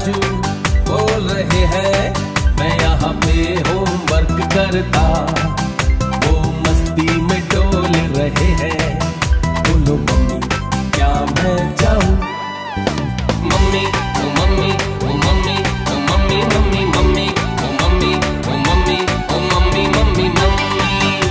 राजू बोल रहे हैं, मैं यहाँ पे होमवर्क करता, वो मस्ती में डोल रहे हैं। बोलो मम्मी क्या मैं जाऊँ? मम्मी ओ मम्मी ओ मम्मी ओ मम्मी मम्मी मम्मी ओ मम्मी ओ मम्मी ओ मम्मी मम्मी मम्मी।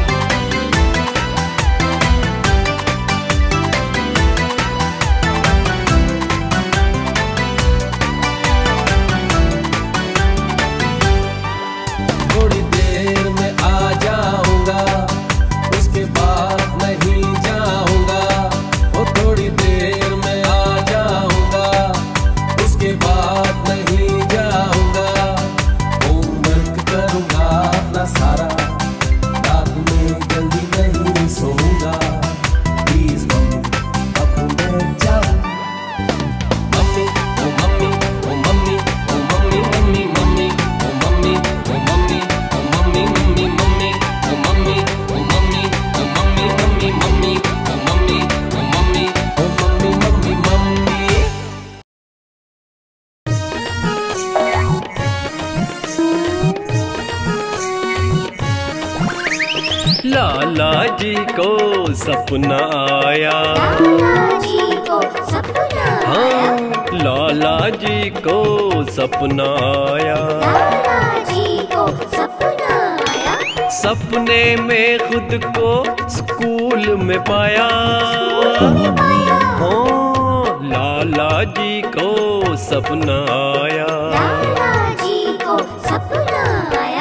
थोड़ी देर में आ जाऊंगा, उसके बाद नहीं जाऊंगा। वो थोड़ी देर में आ जाऊंगा, उसके बाद नहीं जाऊंगा। होमवर्क करूंगा अपना सारा, रात में जल्दी नहीं सोऊंगा। प्लीज मम्मी अब मैं जाऊं। मम्मी ओ मम्मी ओ मम्मी ओ मम्मी मम्मी मम्मी ओ मम्मी ओ मम्मी ओ मम्मी मम्मी मम्मी ओ मम्मी ओ मम्मी ओ मम्मी मम्मी मम्मी ओ मम्मी ओ मम्मी ओ mummy mummy mummy. Lala ji को सपना आया, लाला जी को सपना आया, हाँ लाला जी को सपना आया। लाला जी को सपना आया, सपने में खुद को स्कूल में पाया, में पाया। हाँ लाला जी को सपना आया। लाला जी को सपना आया,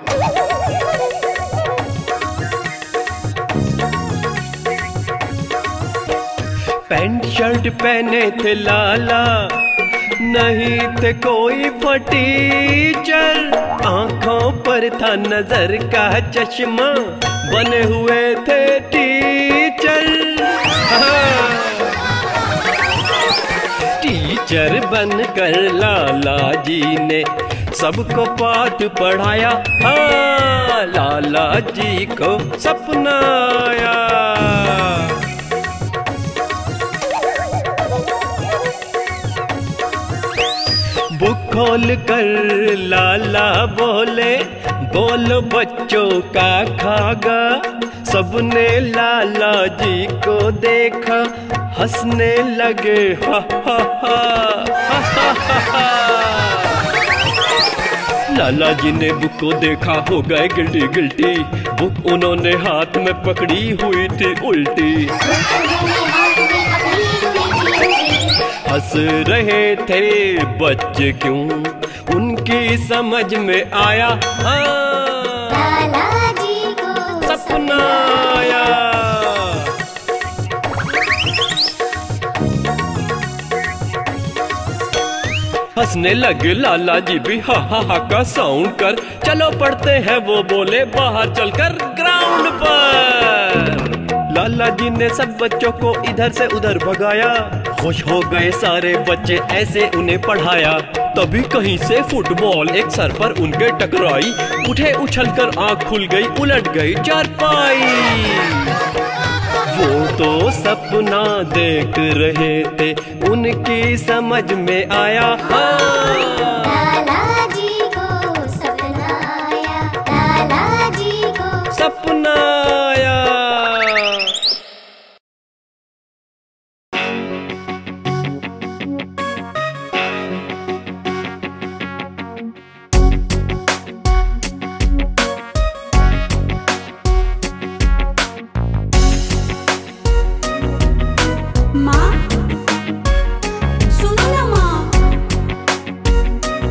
पैंट शर्ट पहने थे लाला, नहीं थे कोई फटीचर। आंखों पर था नजर का चश्मा, बने हुए थे टीचर। हाँ। टीचर बनकर लाला जी ने सबको पाठ पढ़ाया, हाँ लाला जी को सपना आया। बुक खोल कर लाला बोले, बोलो बच्चों का खागा। सबने लाला जी को देखा, हंसने लगे हा हा हा हा हा हा हा। लाला जी ने बुक को देखा, हो गए गिल्टी गिल्टी। बुक उन्होंने हाथ में पकड़ी हुई थी उल्टी। हंस रहे थे बच्चे क्यों, उनकी समझ में आया, हाँ लाला जी को सपना आया। हंसने लगे लाला जी भी, हा हा हा का साउंड कर। चलो पढ़ते हैं वो बोले, बाहर चलकर ग्राउंड पर। लाला जी ने सब बच्चों को इधर से उधर भगाया, खुश हो गए सारे बच्चे, ऐसे उन्हें पढ़ाया। तभी कहीं से फुटबॉल एक सर पर उनके टकराई, उठे उछलकर आंख खुल गई, उलट गई चारपाई। वो तो सपना देख रहे थे, उनकी समझ में आया, हाँ लाला जी को सपना आया, लाला जी को सपना आया। माँ सुनो ना माँ,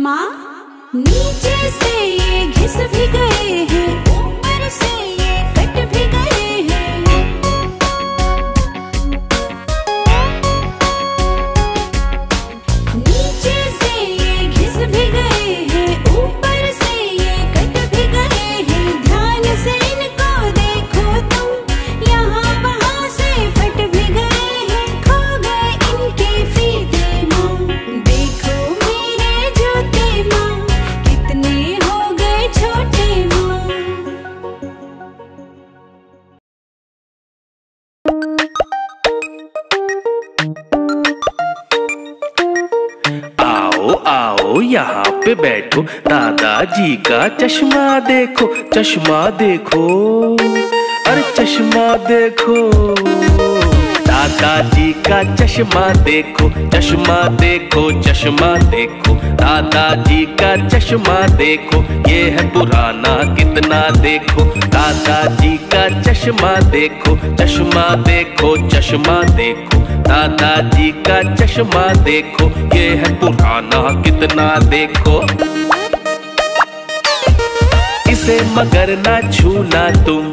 माँ नीचे से ये घिस भी गए हैं, ऊपर से ये कट भी गए हैं। नीचे से ये घिस भी गए हैं, ऊपर से ये कट भी गए हैं। ध्यान से इनको देखो तुम, यहाँ वहाँ से फट भी गए हैं। खो गए इनके फीते माँ, देखो मेरे जूते माँ, कितने हो गए छोटे माँ। आओ आओ यहाँ पे बैठो, दादाजी का चश्मा देखो, चश्मा देखो, अरे चश्मा देखो। दादाजी का चश्मा देखो, चश्मा देखो, चश्मा देखो। दादाजी का चश्मा देखो, ये है पुराना कितना देखो। दादाजी का चश्मा देखो, चश्मा देखो, चश्मा देखो। दादाजी का चश्मा देखो, ये है पुराना कितना देखो। इसे मगर ना छूना तुम,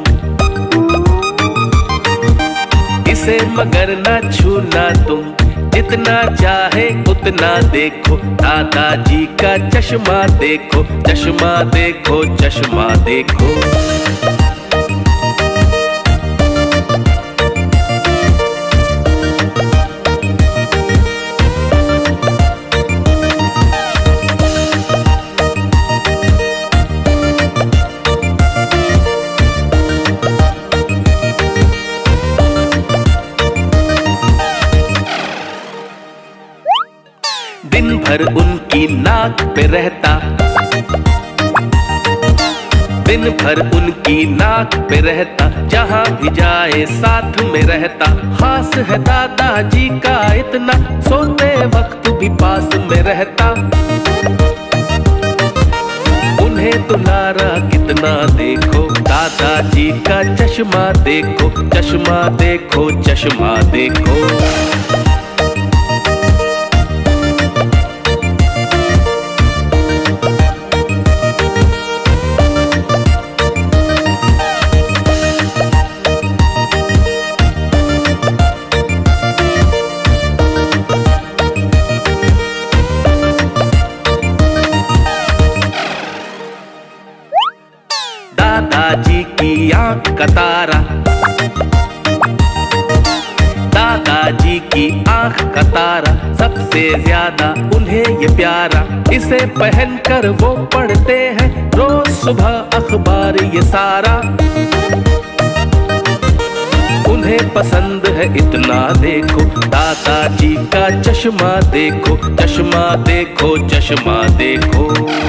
इसे मगर ना छूना तुम, जितना चाहे उतना देखो। दादाजी का चश्मा देखो, चश्मा देखो, चश्मा देखो। दिन भर उनकी नाक पे रहता, दिन भर उनकी नाक पे रहता, जहाँ भी जाए साथ में रहता। खास है दादाजी का इतना, सोते वक्त भी पास में रहता। उन्हें दुलारा कितना देखो, दादाजी का चश्मा देखो, चश्मा देखो, चश्मा देखो। दादाजी की आंख का तारा, दादाजी की आंख का तारा, सबसे ज्यादा उन्हें ये प्यारा। इसे पहनकर वो पढ़ते हैं रोज सुबह अखबार ये सारा। उन्हें पसंद है इतना देखो, दादाजी का चश्मा देखो, चश्मा देखो, चश्मा देखो।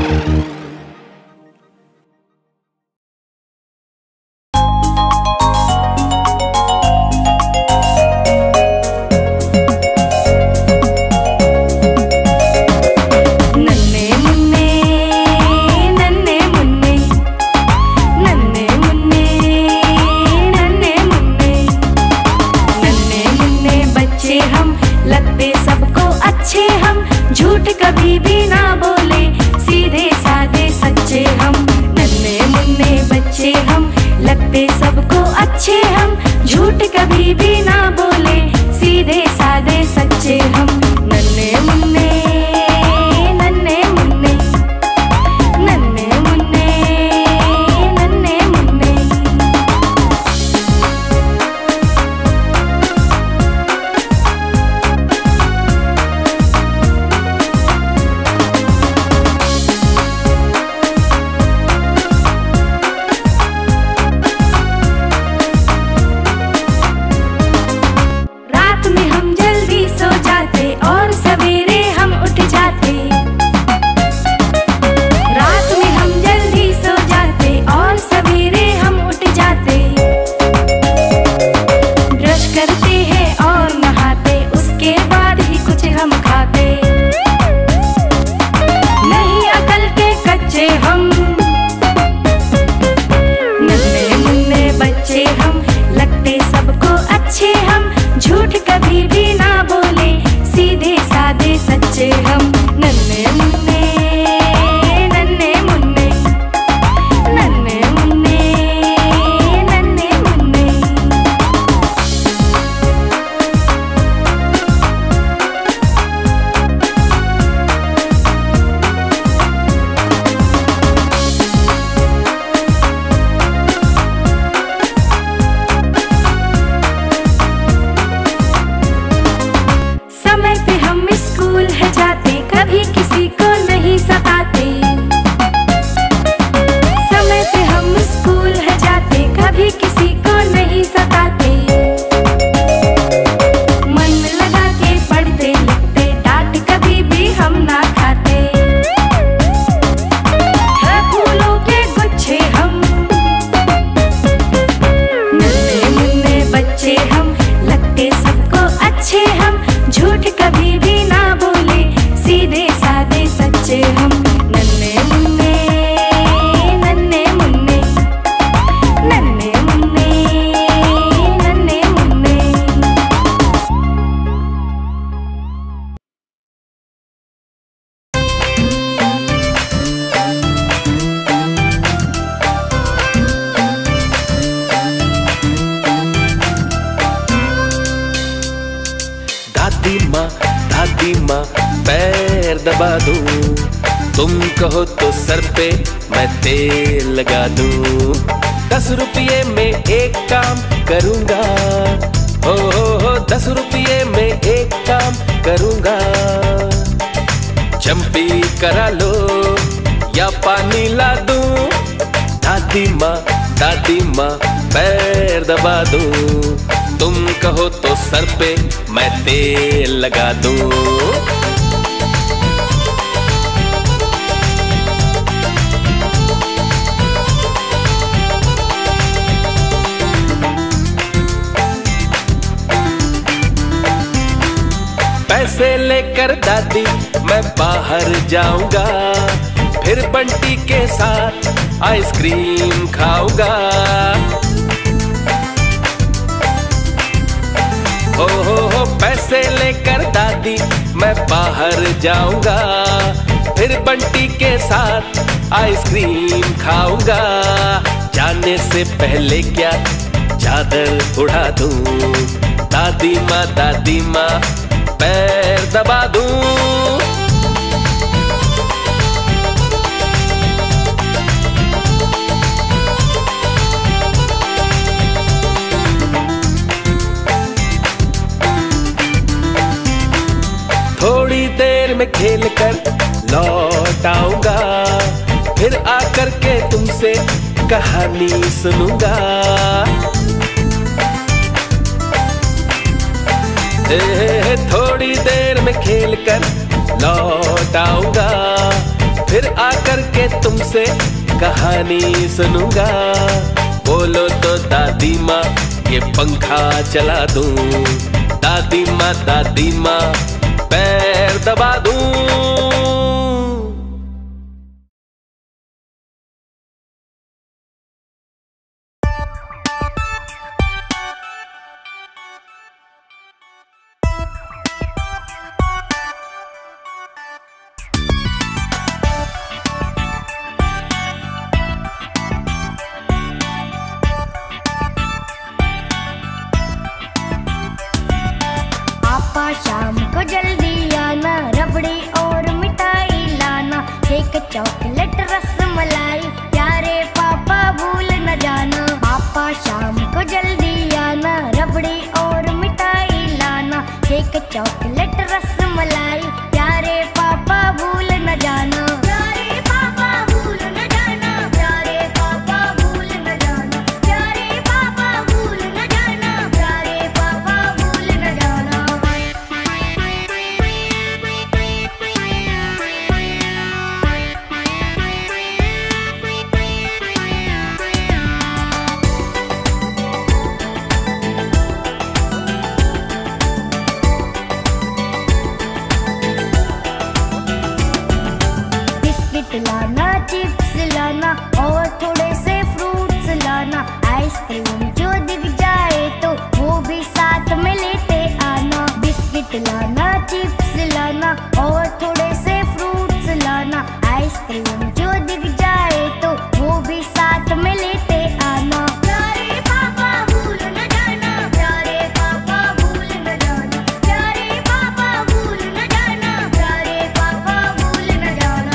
झूठ कभी भी ना बोले, सीधे साधे सच्चे हम। नन्हे मुन्ने बच्चे हम, लगते सबको अच्छे हम। झूठ कभी भी ना बोले, सीधे साधे सच्चे हम। नन्हे मुन्ने, नन्हे मुन्ने, नन्हे मुन्ने, नन्हे मुन्ने। दबा दूं, तुम कहो तो सर पे मैं तेल लगा दूं। 10 रुपये में एक काम करूंगा, हो 10 रुपये में एक काम करूंगा। जंपी करा लो या पानी ला दूं, दादी माँ पैर दबा दूं, तुम कहो तो सर पे मैं तेल लगा दूं। पैसे लेकर दादी मैं बाहर जाऊंगा, फिर बंटी के साथ आइसक्रीम खाऊंगा। हो पैसे लेकर दादी मैं बाहर जाऊंगा, फिर बंटी के साथ आइसक्रीम खाऊंगा। जाने से पहले क्या चादर उड़ा दूं, दादी माँ पैर दबा दूं। थोड़ी देर में खेल कर लौट आऊंगा, फिर आकर के तुमसे कहानी सुनूंगा। थोड़ी देर में खेल कर लौट आऊंगा, फिर आकर के तुमसे कहानी सुनूंगा। बोलो तो दादी माँ ये पंखा चला दूं, दादी माँ पैर दबा दूं। शाम को जल्दी आना, रबड़ी और मिठाई लाना, एक चॉकलेट रसमलाई, प्यारे पापा भूल न जाना। पापा शाम को जल्दी आना, रबड़ी और मिठाई लाना, एक चॉकलेट रसमलाई, प्यारे पापा भूल न जाना। प्यारे पापा भूल न जाना, प्यारे पापा भूल न जाना, प्यारे पापा भूल न जाना, प्यारे पापा भूल न जाना। लाना, चिप्स लाना और थोड़े से फ्रूट्स लाना, आइसक्रीम जो दिख जाए तो वो भी साथ में लेते आना। बिस्किट लाना, चिप्स लाना और थोड़े से फ्रूट्स लाना, आइसक्रीम जो दिख जाए तो वो भी साथ में लेते आना। प्यारे पापा भूल न जाना, प्यारे पापा भूल न जाना, प्यारे पापा भूल न जाना, प्यारे पापा भूल न जाना।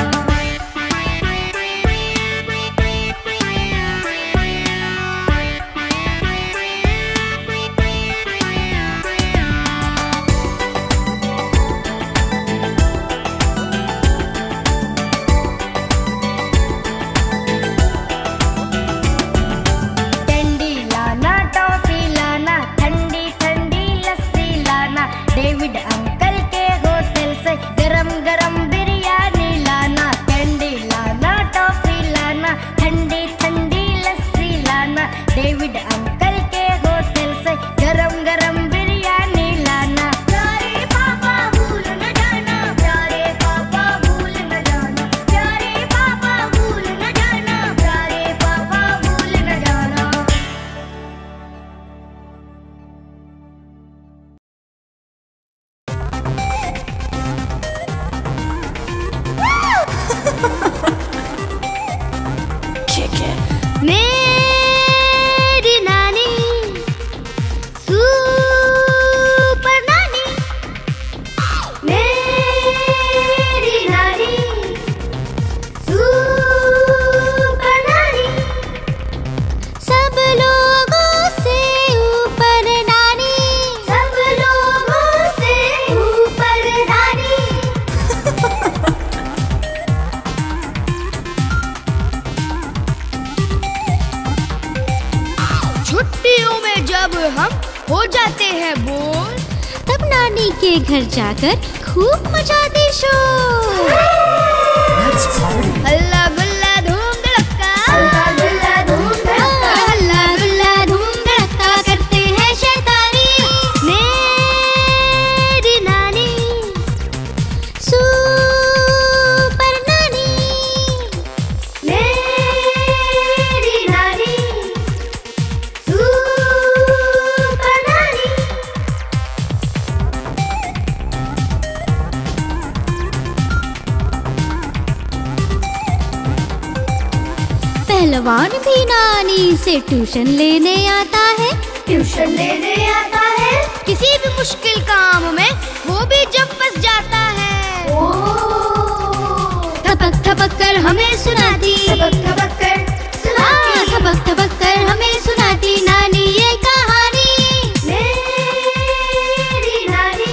नानी के घर जाकर खूब मचाती शोर। हल्ला गुल्ला धूम धड़का, हल्ला गुल्ला धूम धड़का, हल्ला गुल्ला धूम धड़का करते हैं शैतानी। मेरी नानी सुपर नानी, मेरी नानी सुपर नानी। पहलवान भी नानी से ट्यूशन लेने आता है। ट्यूशन लेने आता है, किसी भी मुश्किल काम में वो भी जब फंस जाता है। थपक थपक कर हमें सुनाती, थपक थपक कर सुनाती, थपक थपक कर हमें सुनाती नानी ये कहानी। मेरी नानी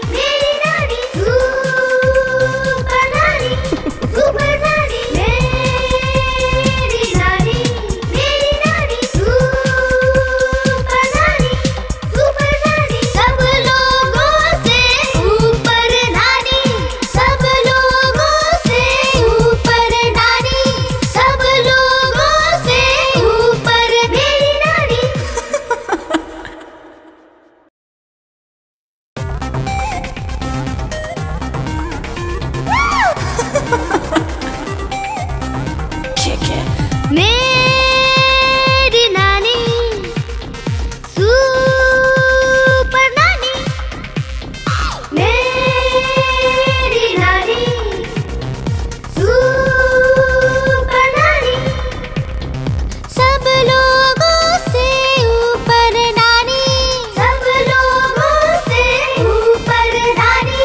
सुपर नानी, सुपर नानी। मेरी नानी सुपर नानी, सुपर नानी। सब लोगों से ऊपर नानी, सब लोगों से ऊपर नानी, सब लोगों से ऊपर मेरी नानी। मेरी नानी सुपर नानी, मेरी नानी सुपर नानी। सब लोगों से ऊपर नानी, सब लोगों से ऊपर नानी।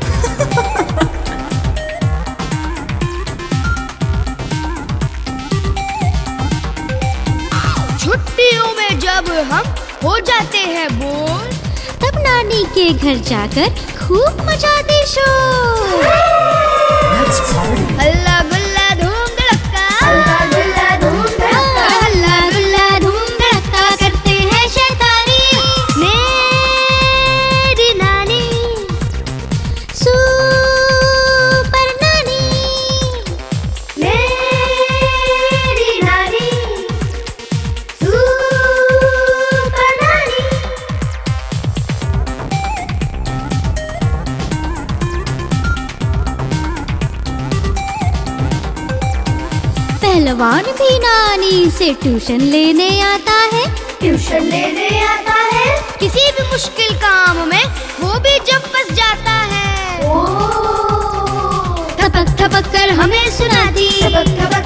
छुट्टियों में जब हम हो जाते हैं बोर, तब नानी के घर जाकर खूब मचाती शोर। हल्ला गुल्ला धूम धड़का, हल्ला गुल्ला धूम धड़का, हल्ला गुल्ला धूम धड़का करते हैं शैतानी। मेरी नानी सुपर नानी, मेरी नानी सुपर नानी। पहलवान भी नानी से ट्यूशन लेने आता है। ट्यूशन लेने आता है, किसी भी मुश्किल काम में वो भी जब फंस जाता है। थपक थपक कर हमें सुनाती, थपक थपक